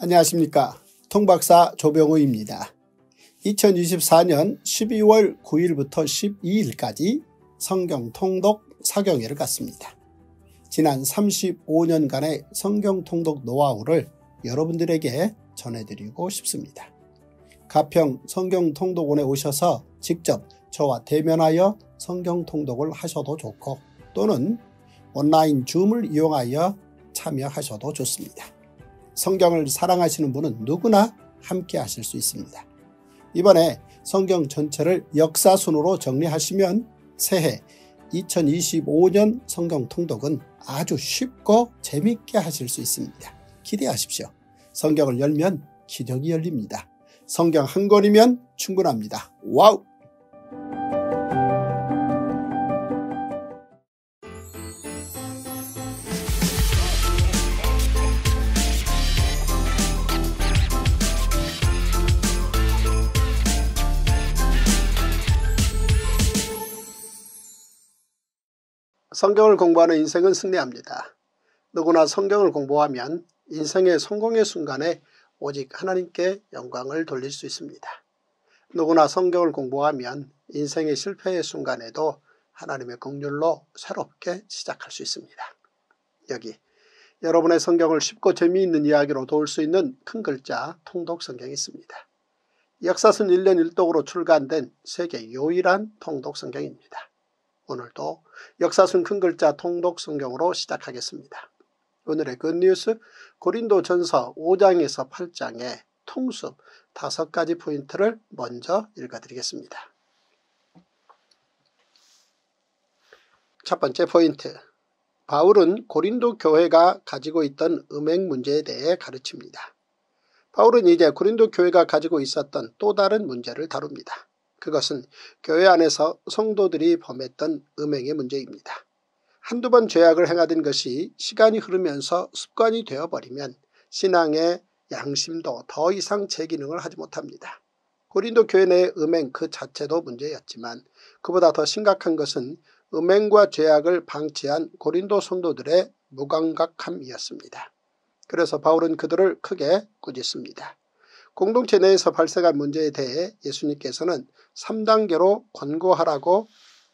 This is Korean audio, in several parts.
안녕하십니까. 통박사 조병우입니다. 2024년 12월 9일부터 12일까지 성경 통독 사경회를 갔습니다. 지난 35년간의 성경 통독 노하우를 여러분들에게 전해드리고 싶습니다. 가평 성경 통독원에 오셔서 직접 저와 대면하여 성경 통독을 하셔도 좋고, 또는 온라인 줌을 이용하여 참여하셔도 좋습니다. 성경을 사랑하시는 분은 누구나 함께 하실 수 있습니다. 이번에 성경 전체를 역사순으로 정리하시면 새해 2025년 성경 통독은 아주 쉽고 재밌게 하실 수 있습니다. 기대하십시오. 성경을 열면 기적이 열립니다. 성경 한 권이면 충분합니다. 와우! 성경을 공부하는 인생은 승리합니다. 누구나 성경을 공부하면 인생의 성공의 순간에 오직 하나님께 영광을 돌릴 수 있습니다. 누구나 성경을 공부하면 인생의 실패의 순간에도 하나님의 긍휼로 새롭게 시작할 수 있습니다. 여기 여러분의 성경을 쉽고 재미있는 이야기로 도울 수 있는 큰 글자 통독 성경이 있습니다. 역사순 1년 1독으로 출간된 세계 유일한 통독 성경입니다. 오늘도 역사순 큰 글자 통독 성경으로 시작하겠습니다. 오늘의 굿뉴스 고린도전서 5장에서 8장의 통습 5가지 포인트를 먼저 읽어드리겠습니다. 첫 번째 포인트, 바울은 고린도 교회가 가지고 있던 음행 문제에 대해 가르칩니다. 바울은 이제 고린도 교회가 가지고 있었던 또 다른 문제를 다룹니다. 그것은 교회 안에서 성도들이 범했던 음행의 문제입니다. 한두 번 죄악을 행하던 것이 시간이 흐르면서 습관이 되어버리면 신앙의 양심도 더 이상 제 기능을 하지 못합니다. 고린도 교회 내의 음행 그 자체도 문제였지만 그보다 더 심각한 것은 음행과 죄악을 방치한 고린도 성도들의 무감각함이었습니다. 그래서 바울은 그들을 크게 꾸짖습니다. 공동체 내에서 발생한 문제에 대해 예수님께서는 3단계로 권고하라고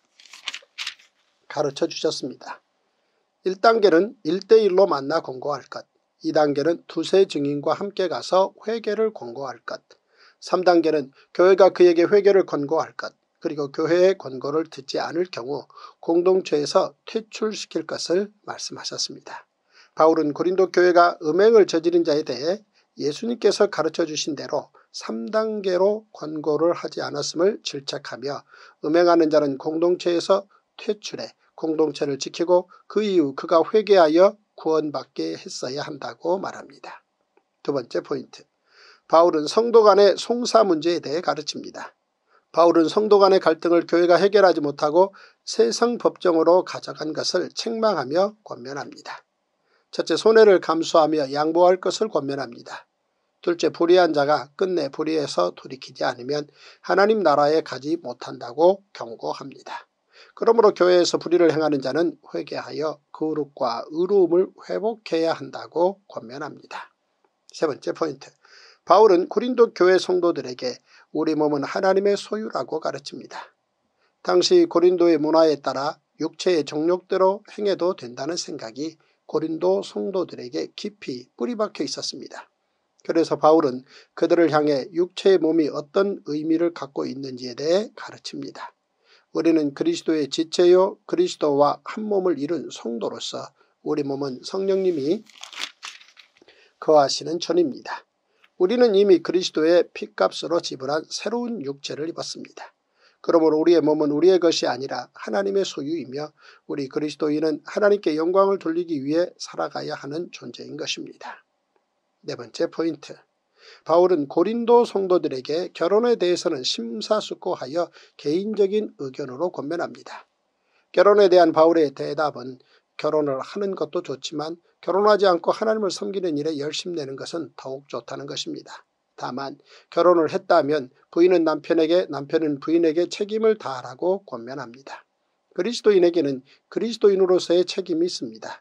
가르쳐 주셨습니다. 1단계는 1대1로 만나 권고할 것, 2단계는 두세 증인과 함께 가서 회개를 권고할 것, 3단계는 교회가 그에게 회개를 권고할 것, 그리고 교회의 권고를 듣지 않을 경우 공동체에서 퇴출시킬 것을 말씀하셨습니다. 바울은 고린도 교회가 음행을 저지른 자에 대해 예수님께서 가르쳐 주신 대로 3단계로 권고를 하지 않았음을 질책하며 음행하는 자는 공동체에서 퇴출해 공동체를 지키고 그 이후 그가 회개하여 구원받게 했어야 한다고 말합니다. 두 번째 포인트, 바울은 성도 간의 송사 문제에 대해 가르칩니다. 바울은 성도 간의 갈등을 교회가 해결하지 못하고 세상 법정으로 가져간 것을 책망하며 권면합니다. 첫째, 손해를 감수하며 양보할 것을 권면합니다. 둘째, 불의한 자가 끝내 불의에서 돌이키지 않으면 하나님 나라에 가지 못한다고 경고합니다. 그러므로 교회에서 불의를 행하는 자는 회개하여 거룩과 의로움을 회복해야 한다고 권면합니다. 세 번째 포인트, 바울은 고린도 교회 성도들에게 우리 몸은 하나님의 소유라고 가르칩니다. 당시 고린도의 문화에 따라 육체의 정욕대로 행해도 된다는 생각이 고린도 성도들에게 깊이 뿌리박혀 있었습니다. 그래서 바울은 그들을 향해 육체의 몸이 어떤 의미를 갖고 있는지에 대해 가르칩니다. 우리는 그리스도의 지체요 그리스도와 한 몸을 이룬 성도로서 우리 몸은 성령님이 거하시는 전입니다. 우리는 이미 그리스도의 피값으로 지불한 새로운 육체를 입었습니다. 그러므로 우리의 몸은 우리의 것이 아니라 하나님의 소유이며 우리 그리스도인은 하나님께 영광을 돌리기 위해 살아가야 하는 존재인 것입니다. 네 번째 포인트, 바울은 고린도 성도들에게 결혼에 대해서는 심사숙고하여 개인적인 의견으로 권면합니다. 결혼에 대한 바울의 대답은 결혼을 하는 것도 좋지만 결혼하지 않고 하나님을 섬기는 일에 열심내는 것은 더욱 좋다는 것입니다. 다만 결혼을 했다면 부인은 남편에게, 남편은 부인에게 책임을 다하라고 권면합니다. 그리스도인에게는 그리스도인으로서의 책임이 있습니다.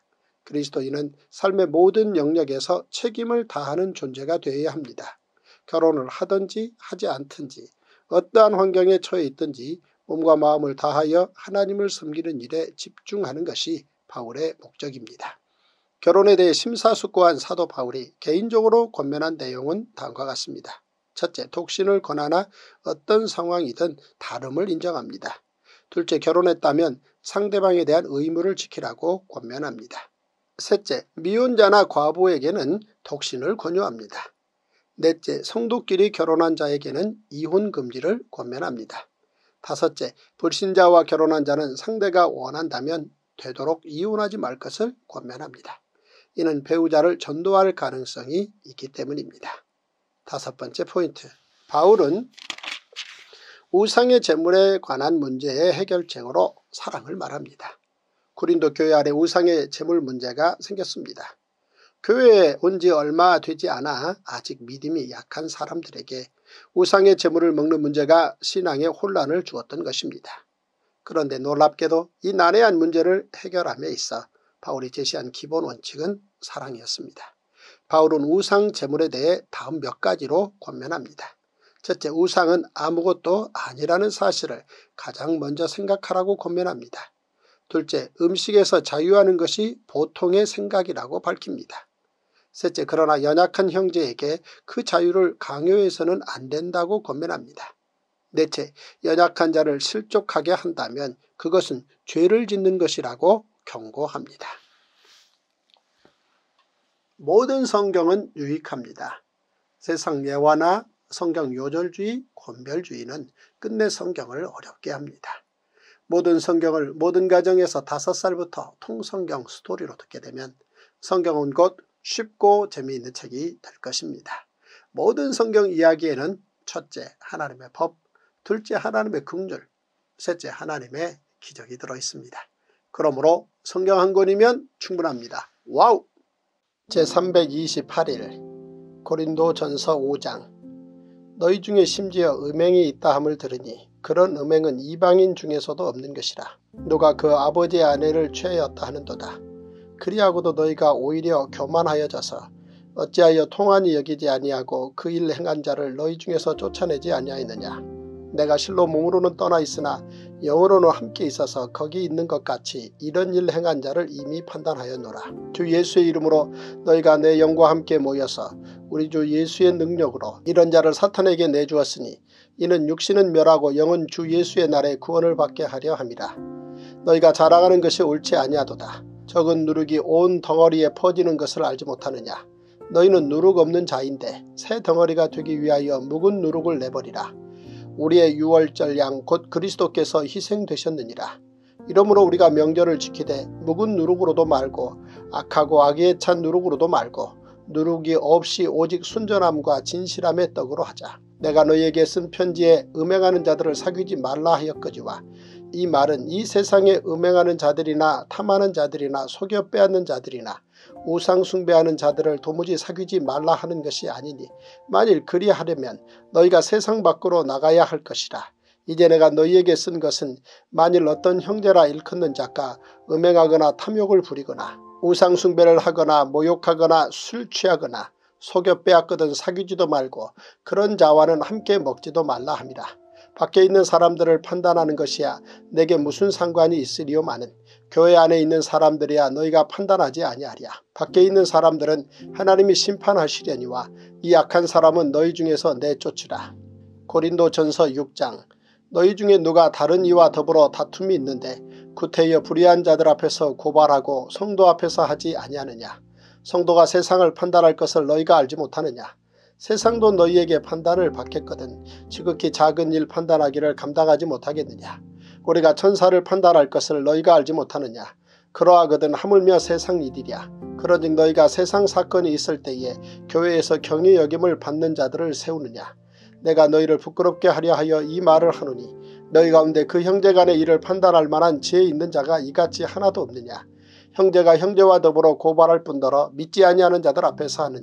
그리스도인은 삶의 모든 영역에서 책임을 다하는 존재가 되어야 합니다. 결혼을 하든지 하지 않든지 어떠한 환경에 처해 있든지 몸과 마음을 다하여 하나님을 섬기는 일에 집중하는 것이 바울의 목적입니다. 결혼에 대해 심사숙고한 사도 바울이 개인적으로 권면한 내용은 다음과 같습니다. 첫째, 독신을 권하나 어떤 상황이든 다름을 인정합니다. 둘째, 결혼했다면 상대방에 대한 의무를 지키라고 권면합니다. 셋째, 미혼자나 과부에게는 독신을 권유합니다. 넷째, 성도끼리 결혼한 자에게는 이혼 금지를 권면합니다. 다섯째, 불신자와 결혼한 자는 상대가 원한다면 되도록 이혼하지 말 것을 권면합니다. 이는 배우자를 전도할 가능성이 있기 때문입니다. 다섯 번째 포인트, 바울은 우상의 제물에 관한 문제의 해결책으로 사랑을 말합니다. 고린도 교회 안에 우상의 제물 문제가 생겼습니다. 교회에 온 지 얼마 되지 않아 아직 믿음이 약한 사람들에게 우상의 제물을 먹는 문제가 신앙에 혼란을 주었던 것입니다. 그런데 놀랍게도 이 난해한 문제를 해결함에 있어 바울이 제시한 기본 원칙은 사랑이었습니다. 바울은 우상 제물에 대해 다음 몇 가지로 권면합니다. 첫째, 우상은 아무것도 아니라는 사실을 가장 먼저 생각하라고 권면합니다. 둘째, 음식에서 자유하는 것이 보통의 생각이라고 밝힙니다. 셋째, 그러나 연약한 형제에게 그 자유를 강요해서는 안 된다고 권면합니다. 넷째, 연약한 자를 실족하게 한다면 그것은 죄를 짓는 것이라고 경고합니다. 모든 성경은 유익합니다. 세상 예화나 성경 요절주의, 권별주의는 끝내 성경을 어렵게 합니다. 모든 성경을 모든 가정에서 5살부터 통성경 스토리로 듣게 되면 성경은 곧 쉽고 재미있는 책이 될 것입니다. 모든 성경 이야기에는 첫째, 하나님의 법, 둘째, 하나님의 긍휼, 셋째, 하나님의 기적이 들어있습니다. 그러므로 성경 한 권이면 충분합니다. 와우! 제328일 고린도전서 5장, 너희 중에 심지어 음행이 있다 함을 들으니 그런 음행은 이방인 중에서도 없는 것이라. 누가 그 아버지의 아내를 취하였다 하는도다. 그리하고도 너희가 오히려 교만하여져서 어찌하여 통한이 여기지 아니하고 그 일 행한 자를 너희 중에서 쫓아내지 아니하였느냐. 내가 실로 몸으로는 떠나 있으나 영으로는 함께 있어서 거기 있는 것 같이 이런 일 행한 자를 이미 판단하였노라. 주 예수의 이름으로 너희가 내 영과 함께 모여서 우리 주 예수의 능력으로 이런 자를 사탄에게 내주었으니 이는 육신은 멸하고 영은 주 예수의 날에 구원을 받게 하려 함이라. 너희가 자랑하는 것이 옳지 아니하도다. 적은 누룩이 온 덩어리에 퍼지는 것을 알지 못하느냐. 너희는 누룩 없는 자인데 새 덩어리가 되기 위하여 묵은 누룩을 내버리라. 우리의 유월절 양 곧 그리스도께서 희생되셨느니라. 이러므로 우리가 명절을 지키되 묵은 누룩으로도 말고 악하고 악에 찬 누룩으로도 말고 누룩이 없이 오직 순전함과 진실함의 떡으로 하자. 내가 너희에게 쓴 편지에 음행하는 자들을 사귀지 말라 하였거지와 이 말은 이 세상에 음행하는 자들이나 탐하는 자들이나 속여 빼앗는 자들이나 우상 숭배하는 자들을 도무지 사귀지 말라 하는 것이 아니니 만일 그리하려면 너희가 세상 밖으로 나가야 할 것이라. 이제 내가 너희에게 쓴 것은 만일 어떤 형제라 일컫는 자가 음행하거나 탐욕을 부리거나 우상 숭배를 하거나 모욕하거나 술 취하거나 속여 빼앗거든 사귀지도 말고 그런 자와는 함께 먹지도 말라 함이라. 밖에 있는 사람들을 판단하는 것이야 내게 무슨 상관이 있으리요마는 교회 안에 있는 사람들이야 너희가 판단하지 아니하랴. 밖에 있는 사람들은 하나님이 심판하시려니와 이 악한 사람은 너희 중에서 내쫓으라. 고린도전서 6장, 너희 중에 누가 다른 이와 더불어 다툼이 있는데 구태여 불의한 자들 앞에서 고발하고 성도 앞에서 하지 아니하느냐. 성도가 세상을 판단할 것을 너희가 알지 못하느냐. 세상도 너희에게 판단을 받겠거든 지극히 작은 일 판단하기를 감당하지 못하겠느냐. 우리가 천사를 판단할 것을 너희가 알지 못하느냐. 그러하거든 하물며 세상 일이랴. 그러즉 너희가 세상 사건이 있을 때에 교회에서 경외 여김을 받는 자들을 세우느냐. 내가 너희를 부끄럽게 하려 하여 이 말을 하노니 너희 가운데 그 형제 간의 일을 판단할 만한 지혜 있는 자가 이같이 하나도 없느냐. 형제가 형제와 더불어 고발할 뿐더러 믿지 아니하는 자들 앞에서 하느냐.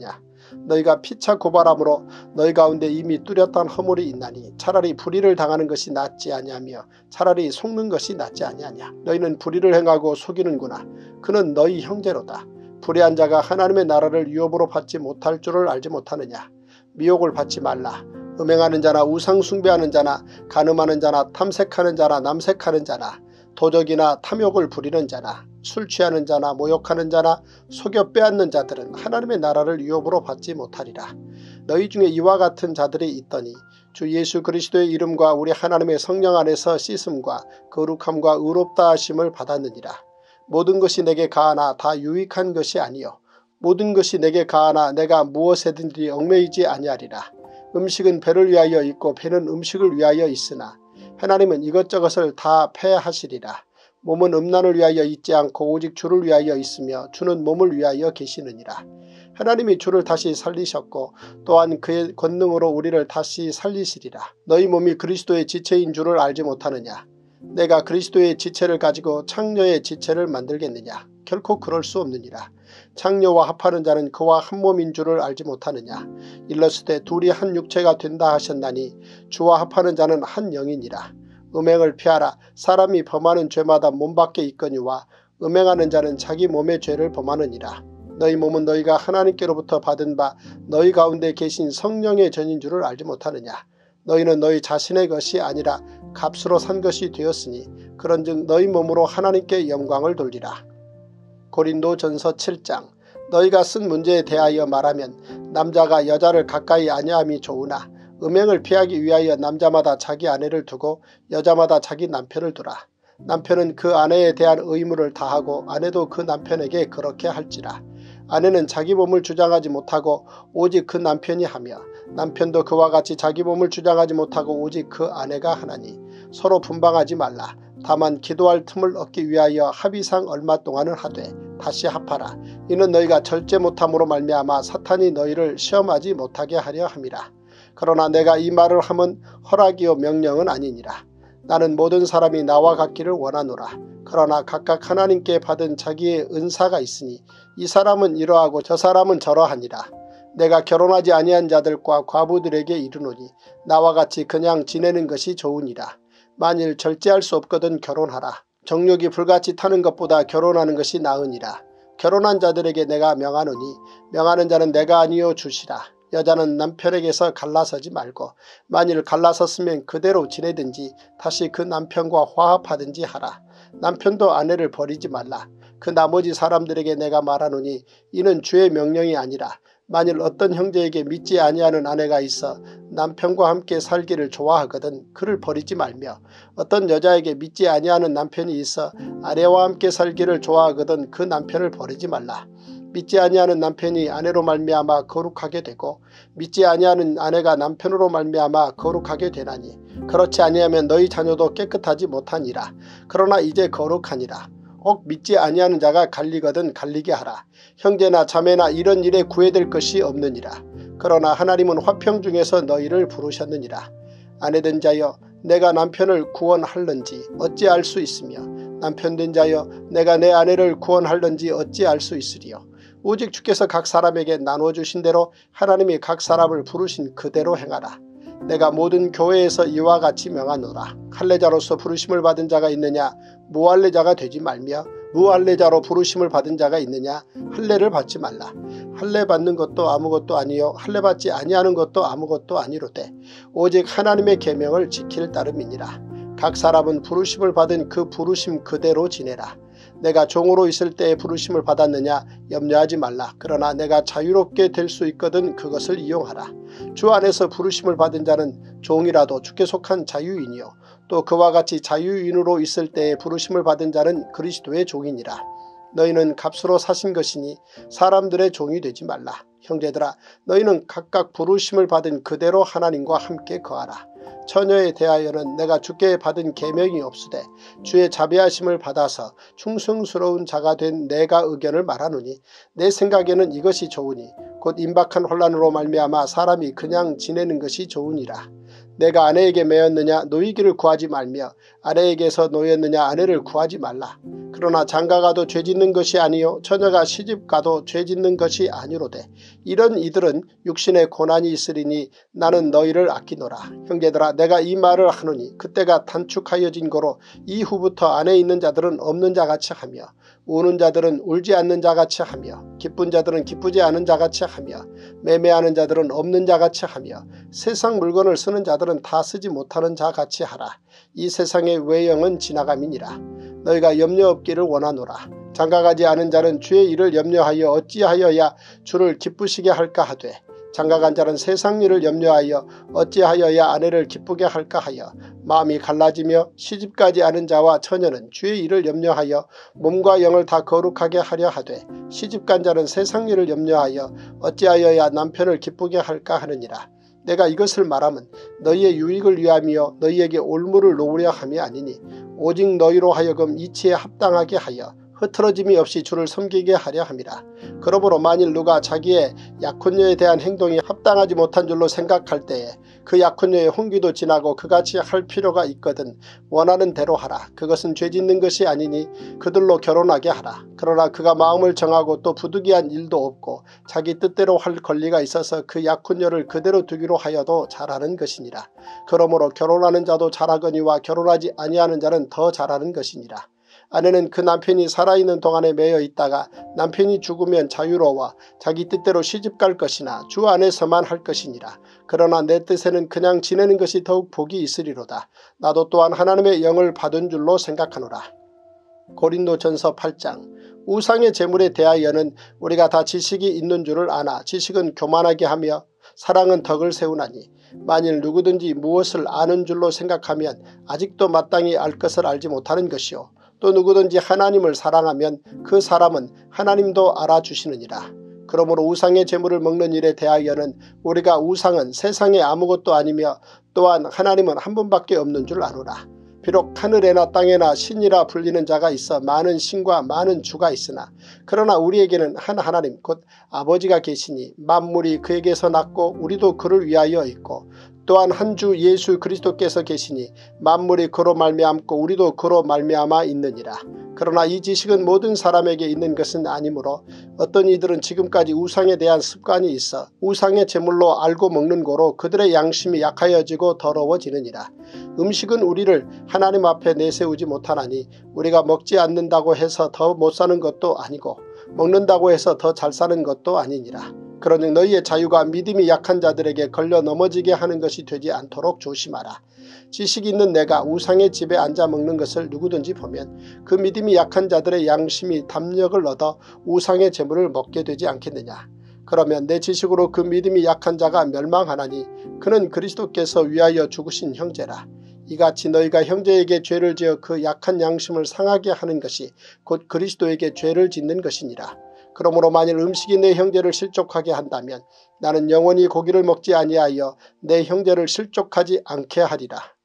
너희가 피차 고발함으로 너희 가운데 이미 뚜렷한 허물이 있나니 차라리 불의를 당하는 것이 낫지 아니하며 차라리 속는 것이 낫지 아니하냐. 너희는 불의를 행하고 속이는구나. 그는 너희 형제로다. 불의한 자가 하나님의 나라를 유업으로 받지 못할 줄을 알지 못하느냐. 미혹을 받지 말라. 음행하는 자나 우상 숭배하는 자나 간음하는 자나 탐색하는 자나 남색하는 자나 도적이나 탐욕을 부리는 자나 술 취하는 자나 모욕하는 자나 속여 빼앗는 자들은 하나님의 나라를 유업으로 받지 못하리라. 너희 중에 이와 같은 자들이 있더니 주 예수 그리스도의 이름과 우리 하나님의 성령 안에서 씻음과 거룩함과 의롭다 하심을 받았느니라. 모든 것이 내게 가하나 다 유익한 것이 아니요 모든 것이 내게 가하나 내가 무엇에든지 얽매이지 아니하리라. 음식은 배를 위하여 있고 배는 음식을 위하여 있으나 하나님은 이것저것을 다 패하시리라. 몸은 음란을 위하여 있지 않고 오직 주를 위하여 있으며 주는 몸을 위하여 계시느니라. 하나님이 주를 다시 살리셨고 또한 그의 권능으로 우리를 다시 살리시리라. 너희 몸이 그리스도의 지체인 줄을 알지 못하느냐. 내가 그리스도의 지체를 가지고 창녀의 지체를 만들겠느냐. 결코 그럴 수 없느니라. 창녀와 합하는 자는 그와 한 몸인 줄을 알지 못하느냐. 일렀을 둘이 한 육체가 된다 하셨나니 주와 합하는 자는 한 영이니라. 음행을 피하라. 사람이 범하는 죄마다 몸 밖에 있거니와 음행하는 자는 자기 몸의 죄를 범하느니라. 너희 몸은 너희가 하나님께로부터 받은 바 너희 가운데 계신 성령의 전인 줄을 알지 못하느냐. 너희는 너희 자신의 것이 아니라 값으로 산 것이 되었으니 그런즉 너희 몸으로 하나님께 영광을 돌리라. 고린도전서 7장. 너희가 쓴 문제에 대하여 말하면 남자가 여자를 가까이 아니함이 좋으나 음행을 피하기 위하여 남자마다 자기 아내를 두고 여자마다 자기 남편을 두라. 남편은 그 아내에 대한 의무를 다하고 아내도 그 남편에게 그렇게 할지라. 아내는 자기 몸을 주장하지 못하고 오직 그 남편이 하며 남편도 그와 같이 자기 몸을 주장하지 못하고 오직 그 아내가 하나니 서로 분방하지 말라. 다만 기도할 틈을 얻기 위하여 합의상 얼마 동안은 하되 다시 합하라. 이는 너희가 절제 못함으로 말미암아 사탄이 너희를 시험하지 못하게 하려 함이라. 그러나 내가 이 말을 함은 허락이요 명령은 아니니라. 나는 모든 사람이 나와 같기를 원하노라. 그러나 각각 하나님께 받은 자기의 은사가 있으니 이 사람은 이러하고 저 사람은 저러하니라. 내가 결혼하지 아니한 자들과 과부들에게 이르노니 나와 같이 그냥 지내는 것이 좋으니라. 만일 절제할 수 없거든 결혼하라. 정욕이 불같이 타는 것보다 결혼하는 것이 나으니라. 결혼한 자들에게 내가 명하노니 명하는 자는 내가 아니요 주시라. 여자는 남편에게서 갈라서지 말고 만일 갈라섰으면 그대로 지내든지 다시 그 남편과 화합하든지 하라. 남편도 아내를 버리지 말라. 그 나머지 사람들에게 내가 말하노니 이는 주의 명령이 아니라 만일 어떤 형제에게 믿지 아니하는 아내가 있어 남편과 함께 살기를 좋아하거든 그를 버리지 말며 어떤 여자에게 믿지 아니하는 남편이 있어 아내와 함께 살기를 좋아하거든 그 남편을 버리지 말라. 믿지 아니하는 남편이 아내로 말미암아 거룩하게 되고 믿지 아니하는 아내가 남편으로 말미암아 거룩하게 되나니 그렇지 아니하면 너희 자녀도 깨끗하지 못하니라. 그러나 이제 거룩하니라. 혹 믿지 아니하는 자가 갈리거든 갈리게 하라. 형제나 자매나 이런 일에 구애될 것이 없느니라. 그러나 하나님은 화평 중에서 너희를 부르셨느니라. 아내된 자여 내가 남편을 구원할는지 어찌 알 수 있으며 남편된 자여 내가 내 아내를 구원할는지 어찌 알 수 있으리요. 오직 주께서 각 사람에게 나눠주신 대로 하나님이 각 사람을 부르신 그대로 행하라. 내가 모든 교회에서 이와 같이 명하노라. 할례자로서 부르심을 받은 자가 있느냐 무할례자가 되지 말며 무할례자로 부르심을 받은 자가 있느냐 할례를 받지 말라. 할례 받는 것도 아무것도 아니요 할례 받지 아니하는 것도 아무것도 아니로되 오직 하나님의 계명을 지킬 따름이니라. 각 사람은 부르심을 받은 그 부르심 그대로 지내라. 내가 종으로 있을 때에 부르심을 받았느냐 염려하지 말라. 그러나 내가 자유롭게 될 수 있거든 그것을 이용하라. 주 안에서 부르심을 받은 자는 종이라도 주께 속한 자유인이요 또 그와 같이 자유인으로 있을 때에 부르심을 받은 자는 그리스도의 종이니라. 너희는 값으로 사신 것이니 사람들의 종이 되지 말라. 형제들아 너희는 각각 부르심을 받은 그대로 하나님과 함께 거하라. 처녀에 대하여는 내가 주께 받은 계명이 없으되 주의 자비하심을 받아서 충성스러운 자가 된 내가 의견을 말하노니 내 생각에는 이것이 좋으니 곧 임박한 혼란으로 말미암아 사람이 그냥 지내는 것이 좋으니라. 내가 아내에게 매였느냐 노이기를 구하지 말며 아내에게서 노였느냐 아내를 구하지 말라. 그러나 장가가도 죄짓는 것이 아니요 처녀가 시집가도 죄짓는 것이 아니로되 이런 이들은 육신의 고난이 있으리니 나는 너희를 아끼노라. 형제들아 내가 이 말을 하노니 그때가 단축하여진 거로 이후부터 안에 있는 자들은 없는 자같이 하며 우는 자들은 울지 않는 자같이 하며 기쁜 자들은 기쁘지 않은 자같이 하며 매매하는 자들은 없는 자같이 하며 세상 물건을 쓰는 자들은 다 쓰지 못하는 자같이 하라. 이 세상의 외형은 지나감이니라. 너희가 염려 없기를 원하노라. 장가가지 않은 자는 주의 일을 염려하여 어찌하여야 주를 기쁘시게 할까 하되 장가간 자는 세상 일을 염려하여 어찌하여야 아내를 기쁘게 할까 하여 마음이 갈라지며 시집가지 않은 자와 처녀는 주의 일을 염려하여 몸과 영을 다 거룩하게 하려 하되 시집간 자는 세상 일을 염려하여 어찌하여야 남편을 기쁘게 할까 하느니라. 내가 이것을 말하면 너희의 유익을 위함이요 너희에게 올무를 놓으려 함이 아니니 오직 너희로 하여금 이치에 합당하게 하여 흐트러짐이 없이 주를 섬기게 하려 함이라. 그러므로 만일 누가 자기의 약혼녀에 대한 행동이 합당하지 못한 줄로 생각할 때에 그 약혼녀의 혼기도 지나고 그같이 할 필요가 있거든 원하는 대로 하라. 그것은 죄짓는 것이 아니니 그들로 결혼하게 하라. 그러나 그가 마음을 정하고 또 부득이한 일도 없고 자기 뜻대로 할 권리가 있어서 그 약혼녀를 그대로 두기로 하여도 잘하는 것이니라. 그러므로 결혼하는 자도 잘하거니와 결혼하지 아니하는 자는 더 잘하는 것이니라. 아내는 그 남편이 살아있는 동안에 매여 있다가 남편이 죽으면 자유로워 자기 뜻대로 시집갈 것이나 주 안에서만 할 것이니라. 그러나 내 뜻에는 그냥 지내는 것이 더욱 복이 있으리로다. 나도 또한 하나님의 영을 받은 줄로 생각하노라. 고린도전서 8장. 우상의 재물에 대하여는 우리가 다 지식이 있는 줄을 아나 지식은 교만하게 하며 사랑은 덕을 세우나니 만일 누구든지 무엇을 아는 줄로 생각하면 아직도 마땅히 알 것을 알지 못하는 것이요 또 누구든지 하나님을 사랑하면 그 사람은 하나님도 알아주시느니라. 그러므로 우상의 재물을 먹는 일에 대하여는 우리가 우상은 세상에 아무것도 아니며 또한 하나님은 한 분밖에 없는 줄 아노라. 비록 하늘에나 땅에나 신이라 불리는 자가 있어 많은 신과 많은 주가 있으나 그러나 우리에게는 한 하나님 곧 아버지가 계시니 만물이 그에게서 났고 우리도 그를 위하여 있고 또한 한 주 예수 그리스도께서 계시니 만물이 그로 말미암고 우리도 그로 말미암아 있느니라. 그러나 이 지식은 모든 사람에게 있는 것은 아니므로 어떤 이들은 지금까지 우상에 대한 습관이 있어 우상의 제물로 알고 먹는 고로 그들의 양심이 약하여지고 더러워지느니라. 음식은 우리를 하나님 앞에 내세우지 못하나니 우리가 먹지 않는다고 해서 더 못 사는 것도 아니고 먹는다고 해서 더 잘 사는 것도 아니니라. 그러니 너희의 자유가 믿음이 약한 자들에게 걸려 넘어지게 하는 것이 되지 않도록 조심하라. 지식 있는 내가 우상의 집에 앉아 먹는 것을 누구든지 보면 그 믿음이 약한 자들의 양심이 담력을 얻어 우상의 재물을 먹게 되지 않겠느냐. 그러면 내 지식으로 그 믿음이 약한 자가 멸망하나니 그는 그리스도께서 위하여 죽으신 형제라. 이같이 너희가 형제에게 죄를 지어 그 약한 양심을 상하게 하는 것이 곧 그리스도에게 죄를 짓는 것이니라. 그러므로 만일 음식이 내 형제를 실족하게 한다면 나는 영원히 고기를 먹지 아니하여 내 형제를 실족하지 않게 하리라.